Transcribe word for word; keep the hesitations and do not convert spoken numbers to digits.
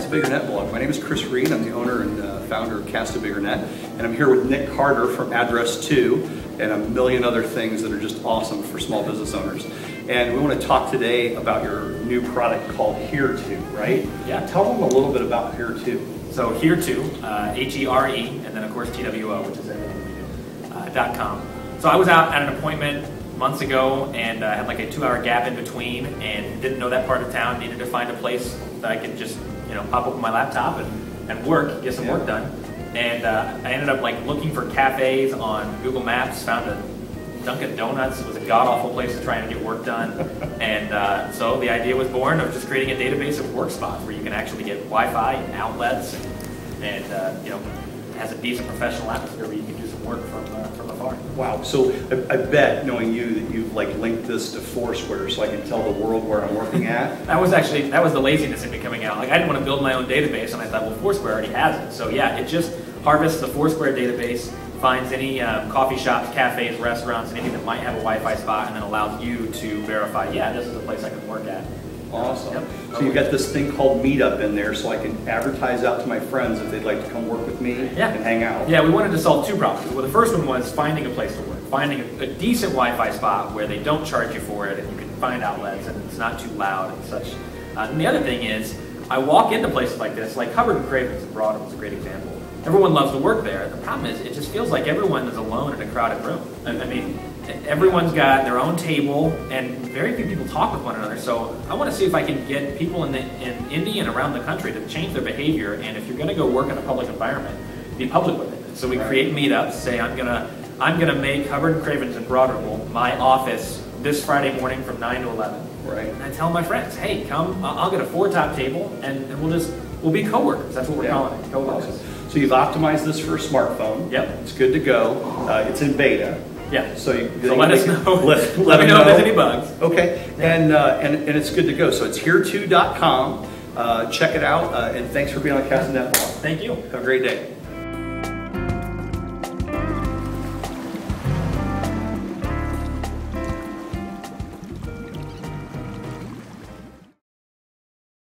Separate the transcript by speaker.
Speaker 1: Cast a Bigger Net blog. My name is Chris Reed. I'm the owner and uh, founder of Cast a Bigger Net, and I'm here with Nick Carter from AddressTwo and a million other things that are just awesome for small business owners. And we want to talk today about your new product called HereTwo, right?
Speaker 2: Yeah.
Speaker 1: Tell them a little bit about HereTwo.
Speaker 2: So HereTwo, uh, H E R E, and then of course T W O, which is everything we do, uh, dot com. So I was out at an appointment months ago and uh, had like a two-hour gap in between, and didn't know that part of town. Needed to find a place that I could just, you know, pop open my laptop and, and work, get some
Speaker 1: yeah.
Speaker 2: work done. And uh, I ended up like looking for cafes on Google Maps. Found a Dunkin' Donuts. It was a god-awful place to try and get work done. And uh, so the idea was born of just creating a database of work spots where you can actually get Wi-Fi and outlets, and, and uh, you know, has a decent professional atmosphere where you can do some work from uh, from afar.
Speaker 1: Wow. So I, I bet, knowing you, that you've like linked this to Foursquare, so I can tell the world where I'm working at.
Speaker 2: That was actually that was the laziness in me coming out. Like I didn't want to build my own database, and I thought, well, Foursquare already has it. So yeah, it just harvests the Foursquare database, finds any um, coffee shops, cafes, restaurants, anything that might have a Wi-Fi spot, and then allows you to verify, yeah, this is a place I can work at.
Speaker 1: Awesome.
Speaker 2: Yep.
Speaker 1: So you've got this thing called Meetup in there, so I can advertise out to my friends if they'd like to come work with me
Speaker 2: yeah.
Speaker 1: and hang out.
Speaker 2: Yeah, we wanted to solve two problems. Well, the first one was finding a place to work, finding a, a decent Wi-Fi spot where they don't charge you for it, and you can find outlets, and it's not too loud and such. Uh, and the other thing is, I walk into places like this, like Hubbard and Cravens in Broadway is a great example. Everyone loves to work there. The problem is, it just feels like everyone is alone in a crowded room. I, I mean, everyone's got their own table, and very few people talk with one another. So I want to see if I can get people in, the, in Indy and around the country to change their behavior. And if you're going to go work in a public environment, be public with it. So we
Speaker 1: right.
Speaker 2: create meetups. Say I'm gonna I'm gonna make Hubbard and Cravens in Broadway my office this Friday morning from nine to eleven.
Speaker 1: Right.
Speaker 2: And I tell my friends, hey, come. I'll get a four-top table, and, and we'll just we'll be coworkers. That's what we're
Speaker 1: yeah.
Speaker 2: calling it. Coworkers.
Speaker 1: Awesome. So you've optimized this for a smartphone.
Speaker 2: Yep.
Speaker 1: It's good to go. Uh, it's in beta.
Speaker 2: Yeah.
Speaker 1: So, you,
Speaker 2: so
Speaker 1: you
Speaker 2: let us
Speaker 1: can,
Speaker 2: know.
Speaker 1: Let,
Speaker 2: let
Speaker 1: let
Speaker 2: me
Speaker 1: know
Speaker 2: know if there's any bugs.
Speaker 1: Okay. Yeah. And, uh, and and it's good to go. So it's here two dot com. Uh, check it out. Uh, and thanks for being on the Cast a Net blog.
Speaker 2: Thank you.
Speaker 1: Have a great day.